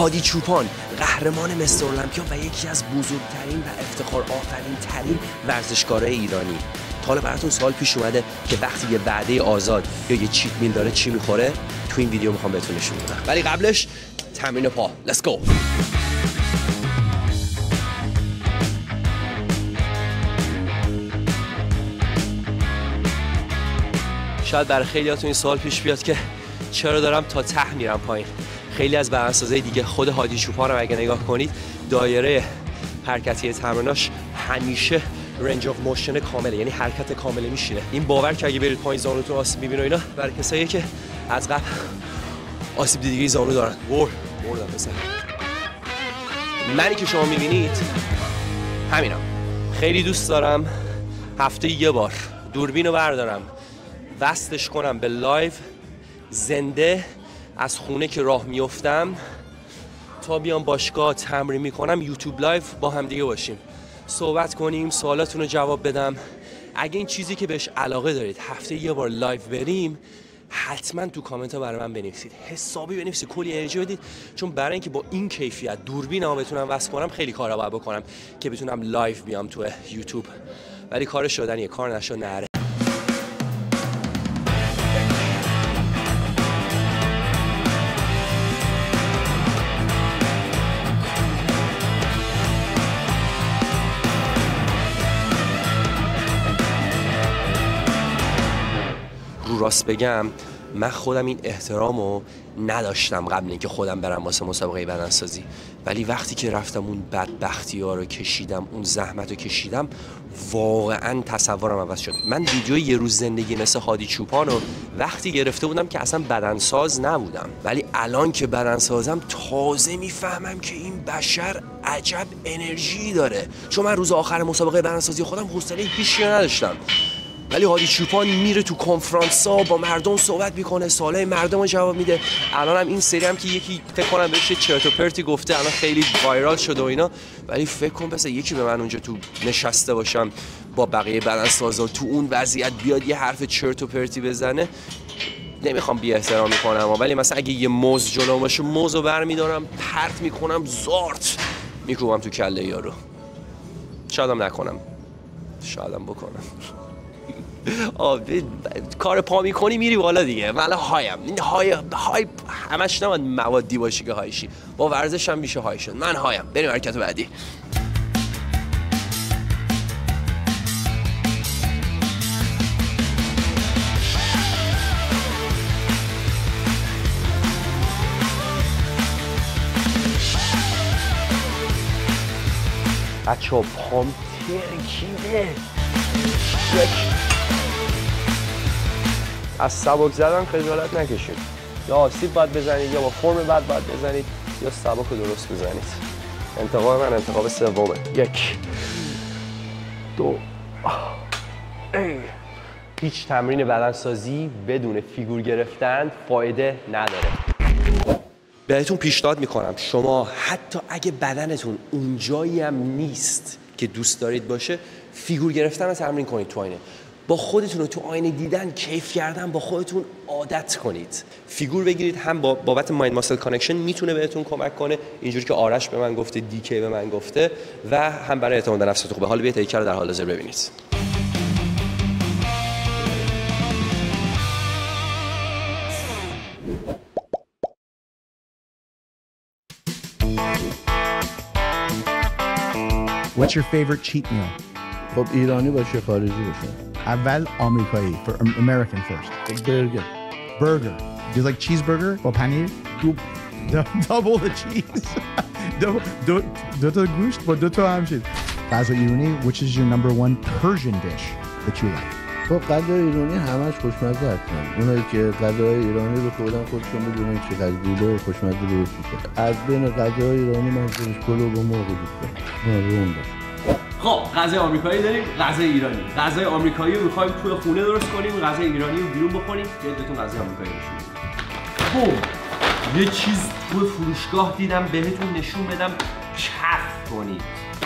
هادی چوپان، قهرمان مستر المپیا و یکی از بزرگترین و افتخار آفرین ترین ورزشکارای ایرانی. تا حالا براتون سوال پیش اومده که وقتی یه وعده آزاد یا یه چیت میل داره چی میخوره؟ تو این ویدیو میخوام بهتون نشون بدم. ولی قبلش تمرین پا. Let's go. شاید برای خیلیاتون این سوال پیش بیاد که چرا دارم تا ته میرم پایین. خیلی از بدنسازای دیگه، خود هادی چوپان رو اگه نگاه کنید، دایره حرکتی تمریناش همیشه رنج آف موشن کامله، یعنی حرکت کامله میشینه. این باور که اگه برید پایین زانوتون آسیب میبینه اینا برای کسایی که از قبل آسیب دیدگی زانو دارن. بردم مثلا منی که شما میبینید همینم. خیلی دوست دارم هفته یه بار دوربین رو بردارم، وصلش کنم به لایو زنده، از خونه که راه میفتم تا بیام باشگاه تمرین میکنم یوتیوب لایو با هم دیگه باشیم، صحبت کنیم، سوالاتون رو جواب بدم. اگه این چیزی که بهش علاقه دارید هفته یه بار لایو بریم، حتما تو کامنت ها برای من بنویسید، حسابی بنویسید، کلی انرژی بدید، چون برای اینکه با این کیفیت دوربینمو بتونم وصل کنم خیلی کارا باید بکنم که بتونم لایو بیام تو یوتیوب. ولی کار شدنیه، کار نشد نره. راست بگم من خودم این احترامو نداشتم قبل اینکه خودم برم واسه مسابقه بدنسازی، ولی وقتی که رفتم اون بدبختی‌ها رو کشیدم، اون زحمت رو کشیدم، واقعا تصورم عوض شد. من ویدیو یه روز زندگی مثل هادی چوپان رو وقتی گرفته بودم که اصلا بدنساز نبودم، ولی الان که بدنسازم تازه میفهمم که این بشر عجب انرژی داره. چون من روز آخر مسابقه بدنسازی خودم حوصله هیچی نداشتم، ولی هادی چوپان میره تو کنفرانس‌ها با مردم صحبت میکنه، سوالای مردم رو جواب میده. الان هم این سری هم که یکی فکر کنم بهش چرت و پرتی گفته الان خیلی وایرال شده و اینا، ولی فکر کن بس یکی به من اونجا تو نشسته باشم با بقیه بدنسازا تو اون وضعیت بیاد یه حرف چرت و پرتی بزنه، نمیخوام بی احترامی کنم، ولی مثلا اگه یه موز جلوم باشه موزو برمیدارم پرت میکنم، زارت میکوبم تو کله یارو. شایدم نکنم، شایدم بکنم. کار پا میکنی میری بالا دیگه. من هایم، این های همش نباید موادی باشی که هایشی، با ورزش هم میشه های شد. من هایم. بریم حرکت بعدی. بچه ها پام ترکیده. از سبک زدن خجالت نکشید، یا آسیب باید بزنید یا با فرم بد باید بزنید یا سبک رو درست بزنید. انتخاب من انتخاب سومه. 1 2 هیچ تمرین بدنسازی بدون فیگور گرفتن فایده نداره. بهتون پیشنهاد میکنم شما حتی اگه بدنتون اونجایی هم نیست که دوست دارید باشه، فیگور گرفتن رو تمرین کنید تو آینه. با خودتون رو تو آینه دیدن، کیف کردن با خودتون عادت کنید. فیگور بگیرید، هم بابت مایند ماسل کانکشن میتونه بهتون کمک کنه، اینجوری که آرش به من گفته، دیکی به من گفته، و هم برای اعتماد به نفستون خوبه. حالا بیاید هیکل رو در حال حاضر ببینید. What's your favorite cheat meal? خب ایرانی باشه، خارجی باشه. اول آمریکایی, for American first. برگر. Burger. Do you like cheeseburger با پنیر؟ Double the cheese. دو تا گوشت با دو تا همچین. غذا ایرانی, which is your number one Persian dish that you like? خب غذای ایرانی همش خوشمزه هستن. اونایی که غذای ایرانی رو خودن خودشون میدونن چقدر گوله و خوشمزه درست میشه. از بین غذای ایرانی من پلو با مرغ دوست دارم. خب غذای آمریکایی داریم، غذای ایرانی. غذای آمریکایی رو می‌خوایم توی خونه درست کنیم، غذای ایرانی رو بیرون بخوریم. بهتون غذای آمریکایی نشون بدم. یه چیز توی فروشگاه دیدم بهتون نشون بدم، کف کنید.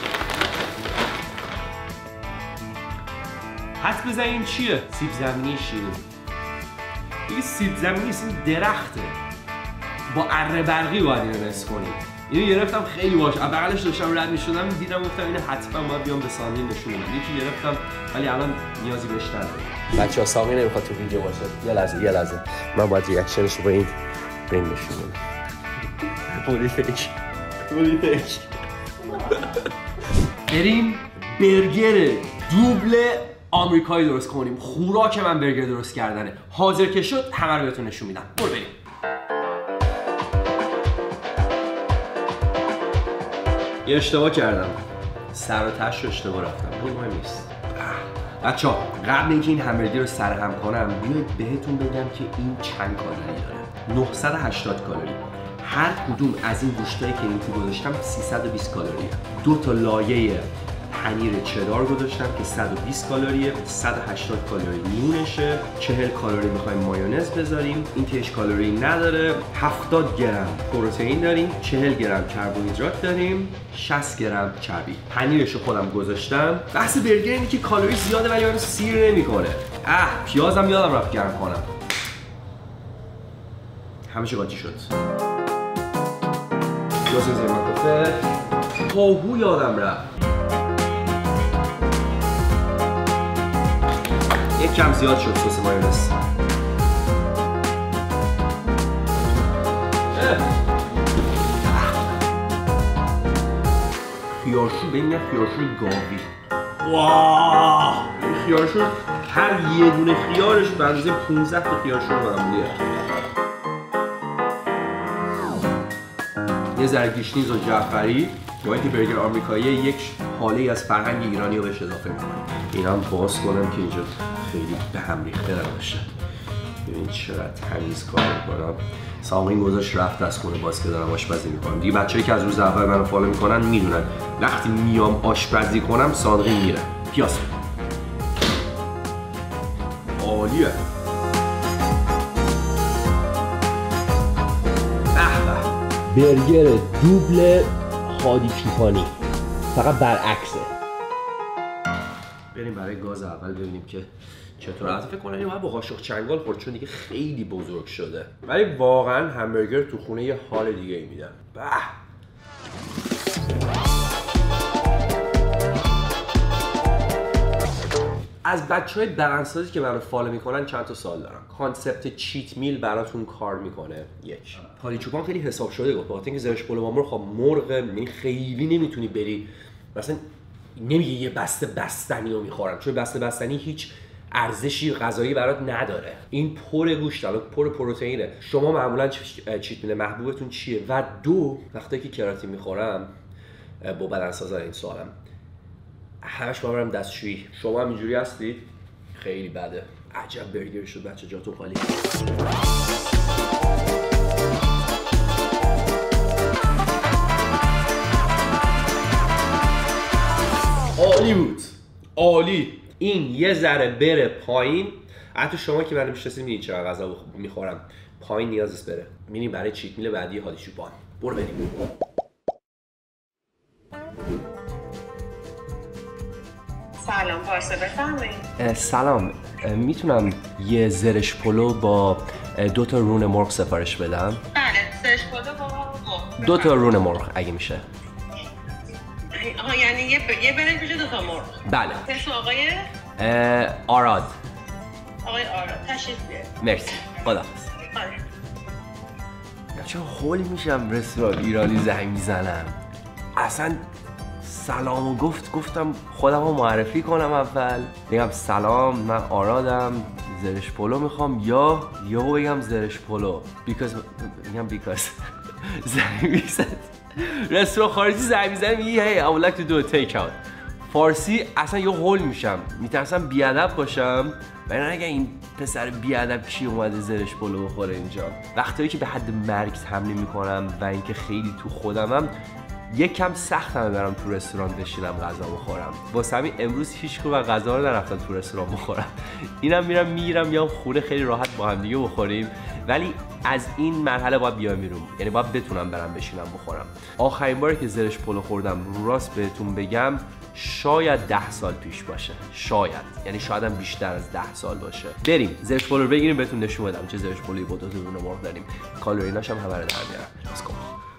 حد بزنید این چیه؟ سیب زمینی شیرین. این سیب زمینی نیست، این درخته. با اره برقی باید اینو نصف کنیم. اینو گرفتم خیلی باش، بغلش داشتم رد می‌شدم دیدم گفتم اینو حتما باید بیام به سامی نشون بدم. یکی گرفتم ولی الان نیازی بهش ندارم. بچه‌ها سامی نمیخواد تو ویدیو باشه. یه لحظه من باید ریاکشنش رو با این نشون بدم. مولی فیک. بریم برگر دوبل آمریکایی درست کنیم. خوراک من برگر درست کردنه. حاضر که شد همه رو بهتون نشون میدم. برو بریم. یه اشتباه کردم. سر و تش رو اشتباه رفتم. مهم نیست. بچه‌ها قبل اینکه این همبرگر رو سرهم کنم بیاید بهتون بگم که این چند کالری داره. 980 کالری. هر کدوم از این گوشتایی که این تو گذاشتم 320 کالریه. 2 تا لایه پنیر چدار گذاشتم که 120 کالریه، 180 کالری میونشه، 40 کالری میخوایم مایونز بذاریم، این که هیچ کالری نداره، 70 گرم پروتئین داریم، 40 گرم کربوهیدرات داریم، 60 گرم چربی. پنیرشو خودم گذاشتم. بحث برگر اینه که کالری زیاده ولی منو سیر نمیکنه. پیازم یادم رفت گرم کنم. همه چی قاطی شد. پیاز زیرمن گفته. کاهو یادم رفت. یک کم زیاد شد سس مایونز. خیارشور به این خیارشور گاوی. واو! این خیارشور هر یه دونه خیارش به اندازه 15 تا خیارشور معمولیه. یه ذره گیشنیز و جعفری با اینکه برگر آمریکایی یک حاله از فرهنگ ایرانی رو بهش اضافه می‌کنم. اینم باز کنم که اینجا خیلی به هم ریخته نباشه. ببین چقدر تمیز کار می‌کنم. سامین گذاشت رفت از خونه باز که دارم آشپزی می‌کنم. دیگه بچه‌ای که از روز اول منو فالو می‌کنن میدونن وقتی میام آشپزی کنم صادقی میره. پیاز. عالیه. برگر دوبل هادی چوپانی فقط برعکسه. بریم برای گاز اول ببینیم که چطور. البته فکر کنم اینو با قاشق چنگال خورد چون دیگه خیلی بزرگ شده. ولی واقعا همبرگر تو خونه یه حال دیگه ای میدم. از بچهای بدنسازی که منو فالو میکنن چند تا سوال دارم. کانسپت چیت میل براتون کار میکنه؟ یک. هادی چوپان خیلی حساب شده گفت با اینکه زرش پلو با مرغ خب مرغ یعنی خیلی نمیتونی بری مثلا نمیگه یه بسته بستنی رو میخورم چون بسته بستنی هیچ ارزشی غذایی برات نداره. این پر گوشت الان پر پروتئینه. شما معمولا چیت میل محبوبتون چیه؟ و دو وقتی که کراتین میخورم با بدنسازا این سوالم همش باورم دستشویی. شما هم اینجوری هستید؟ خیلی بده. عجب برگر شد بچه جاتون خالی. عالی بود. عالی. این یه ذره بره پایین. حتی شما که منو میشناسید میدونید چقدر غذا میخورم. پایین نیاز نیست بره. میریم برای چیت میل بعدی هادی چوپان. برو بریم. سلام پارسا بفرمایید. سلام میتونم یه زرش پلو با 2 تا رون مرغ سفارش بدم؟ بله زرش پلو با مرغ. 2 تا رون مرغ اگه میشه. یعنی یه برنج بشه 2 تا مرغ. بله. اسم آقای؟ آراد. آقای آراد تشریف بیارید. مرسی. خداحافظ. چرا هول میشم رستوران ایرانی زنگ میزنم. اصلا سلامو گفتم خودم رو معرفی کنم اول بگم سلام من آرادم زرش پلو میخوام یا بگم زرش پلو because زنگ میزن رستوران خارجی زنگ میزنه میگه hey I would like to do a take out. فارسی اصلا یه هول میشم میترسم بیادب باشم و نگه این پسر بیادب کی اومده زرش پلو بخوره اینجا. وقتی که به حد مرگ حمله میکنم و اینکه خیلی تو خودمم یک کم سختمه برم تو رستوران بشینم غذا بخورم. واسه همین امروز هیچ کدوم غذا رو نرفتم تو رستوران بخورم. اینم میرم یا خونه خیلی راحت با هم دیگه بخوریم. ولی از این مرحله باید بیام بیرون، یعنی باید بتونم برم بشینم بخورم. آخرین باری که زرش پلو خوردم رو راست بهتون بگم شاید 10 سال پیش باشه، شاید، یعنی شاید هم بیشتر از 10 سال باشه. بریم زرش پلو رو بگیریم بهتون نشون بدم چه زرش پلویی با 2 تا رونه مرغ داریم. کالریناش هم همه رو در میارم.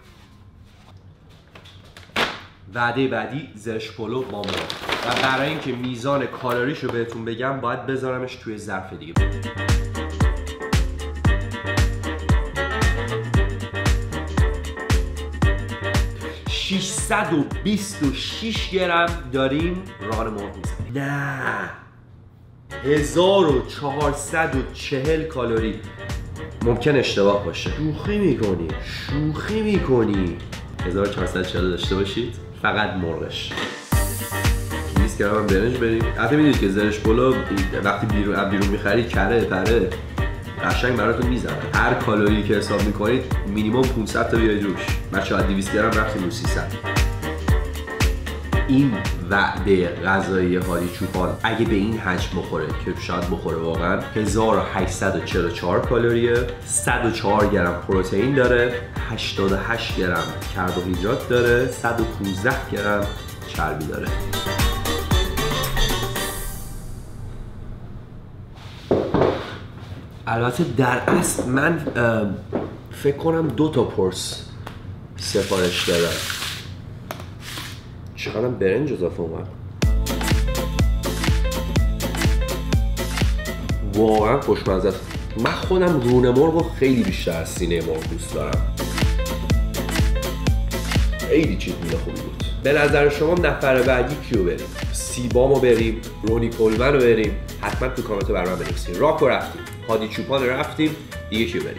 وعده بعدی زرش پلو با مرغ. و برای اینکه میزان کالریش رو بهتون بگم باید بذارمش توی ظرف دیگه. 626 گرم داریم ران مرغ میزنیم. نه 1440 کالری. ممکن اشتباه باشه. شوخی میکنی 1440 داشته باشید فقط مرغش. 20 گرم هم برنج بریم. البته میدونید که زرش پلو وقتی بیرون میخرید کره پره قشنگ براتون میزنه. هر کالری که حساب میکنید مینیمم 500 تا بیاید روش. بچه‌ها 200 گرم رفتیم رو 300. این وعده غذایی هادی چوپان اگه به این حجم بخوره که شاید بخوره واقعا 1844 کالریه، 104 گرم پروتئین داره، 88 گرم کربوهیدرات داره، 115 گرم چربی داره. البته در اصل من فکر کنم 2 تا پرس سفارش دادم. چقدر برنج اضافه اومد. واقعا خوشمزه است. من خودم رونه مرغ رو خیلی بیشتر از سینه مرغ دوست دارم. خیلی چیز میده خوبی بود. به نظر شما نفر بعدی کیو بریم؟ سیبامو بریم؟ رونی کولمن رو بریم؟ حتما تو کامنت برام بنویسید. راکو رفتیم، هادی چوپان رو رفتیم، دیگه کیو بریم؟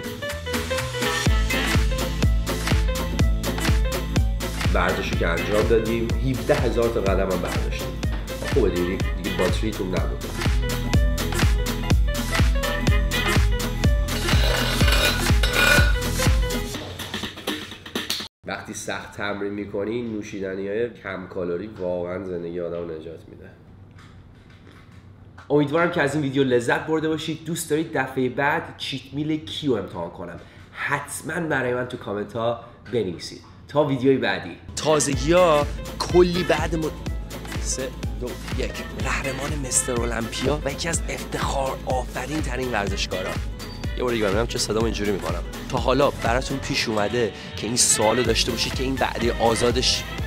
ورزشی که انجام دادیم 17000 تا قدم هم برداشتیم. خوبه دیگه باتریتون نبود. وقتی سخت تمرین میکنی نوشیدنی‌های کم کالری واقعا زندگی آدم رو نجات میده. امیدوارم که از این ویدیو لذت برده باشید. دوست دارید دفعه بعد چیت میل کیو امتحان کنم؟ حتما برای من تو کامنت ها بنویسید. تا ویدیوی بعدی. تازگی‌ها کلی بعد 3 2 1 قهرمان مستر المپیا و یکی از افتخار آفرین ترین ورزشکارا. یه بار دیگه ببینم چه صدام اینجوری میکنم. تا حالا براتون پیش اومده که این سوالو داشته باشید که این وعده آزادش